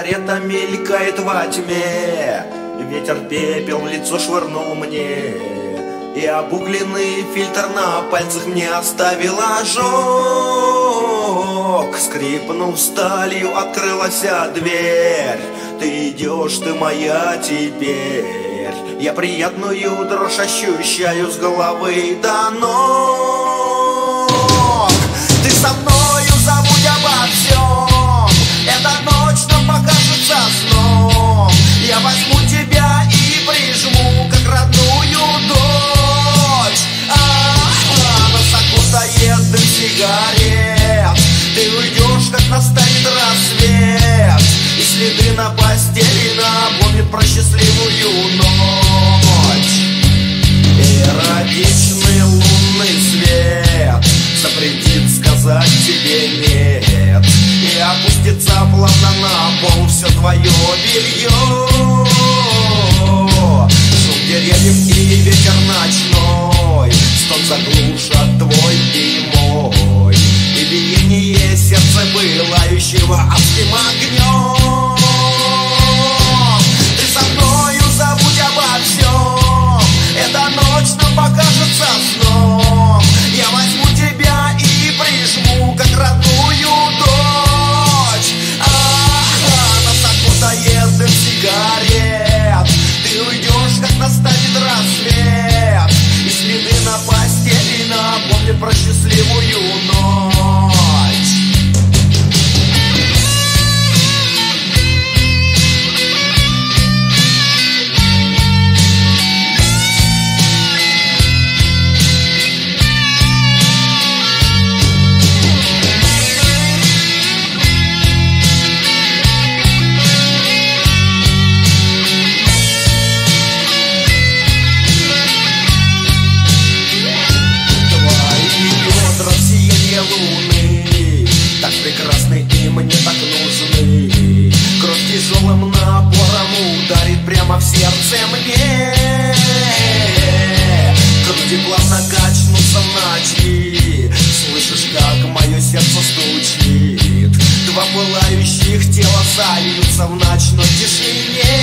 сигарета мелькает во тьме. Ветер пепел в лицо швырнул мне, и обугленный фильтр на пальцах мне оставил ожог. Скрипнув сталью, открылась дверь. Ты идешь, ты моя теперь. Я приятную дрожь ощущаю с головы до ног. Ты со мною, забудь обо всем. Эта ночь нам покажется сном. Я возьму тебя и прижму, как родную дочь. Нас окутает дым сигарет. Ты уйдешь, как настанет рассвет, и следы на постели напомнят про счастливую ночь. Эротичный лунный свет запретит сказать тебе нет, и опустится плавно на пол все твое белье. Шум деревьев и ветер ночной стон заглушат твой и мой, и биение сердца пылающего адским огнем. Ты со мною, забудь обо всем. Эта ночь нам покажется сном. Я возьму тебя и прижму, как родную дочь. Нас окутает дым сигарет. Ты уйдешь, как настанет рассвет, и следы на постели напомнят про счастливую ночь. Тяжелым напором ударит прямо в сердце мне. Груди плавно качнутся в ночи. Слышишь, как мое сердце стучит. Два пылающих тела сольются в ночной тишине.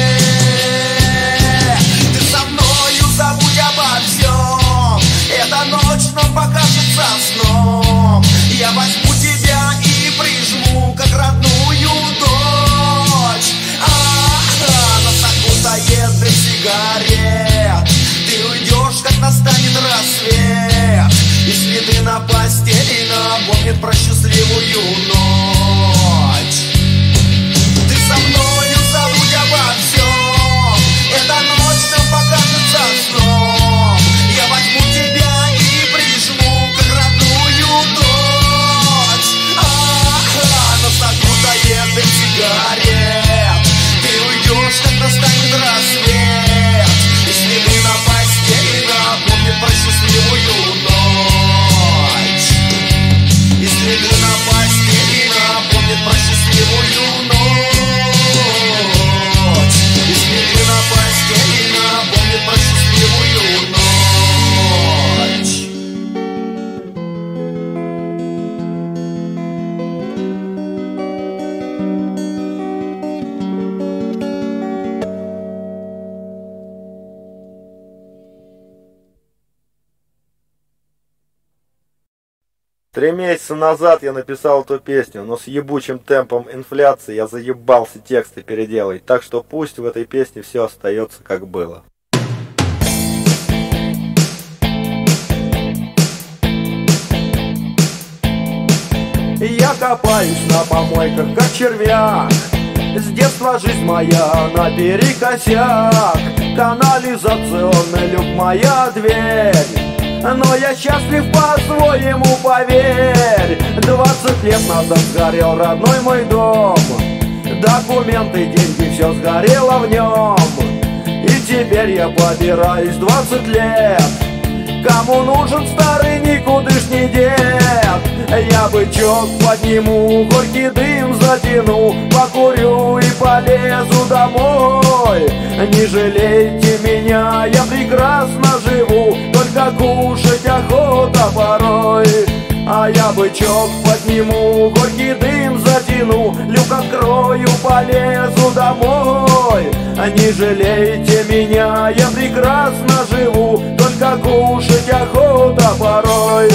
Ты со мною, забудь обо всем. Эта ночь нам покажется сном. Я возьму тебя и прижму, как родную дочь. Нас окутает дым сигарет. Ты уйдешь, как настанет рассвет, и следы на постели напомнят про счастливую ночь. Ты со мною, забудь обо всем. Эта ночь нам покажется сном. Я возьму тебя и прижму, как родную дочь. Нас окутает дым сигарет. Ты уйдешь, как настанет рассвет, и следы на постели напомнят про счастливую ночь. И следы на постели напомнят про счастливую ночь. И следы на постели напомнят про счастливую ночь. Три месяца назад я написал эту песню, но с ебучим темпом инфляции я заебался тексты переделать, так что пусть в этой песне все остается как было. Я копаюсь на помойках, как червяк. С детства жизнь моя наперекосяк. Канализационный люк моя дверь. Но я счастлив по-своему, поверь. 20 лет назад сгорел родной мой дом. Документы, деньги, все сгорело в нем. И теперь я побираюсь 20 лет. Кому нужен старый никудышний дед? Я бычок подниму, горький дым затяну, покурю и полезу домой. Не жалейте меня, я прекрасно живу, только кушать охота порой. А я бычок подниму, горький дым затяну, люк открою, полезу домой. Не жалейте меня, я прекрасно живу, только кушать охота порой.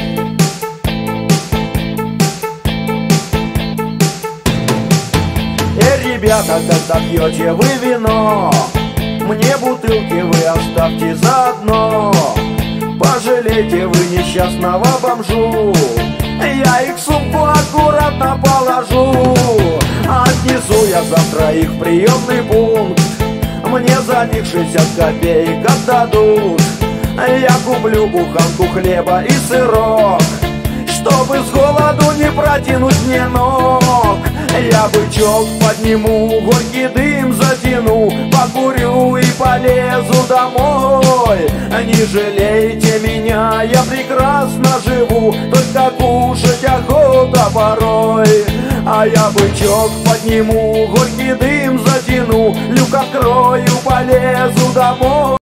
Ребята, когда пьете вы вино, мне бутылки вы оставьте заодно. Пожалейте вы несчастного бомжу, я их в сумку аккуратно положу. Отнесу я завтра их в приемный пункт, мне за них 60 копеек отдадут. Я куплю буханку хлеба и сырок, чтобы с голоду не протянуть мне ног. Я бычок подниму, горький дым затяну, покурю и полезу домой. Не жалейте меня, я прекрасно живу, только кушать охота порой. А я бычок подниму, горький дым затяну, люк открою, полезу домой.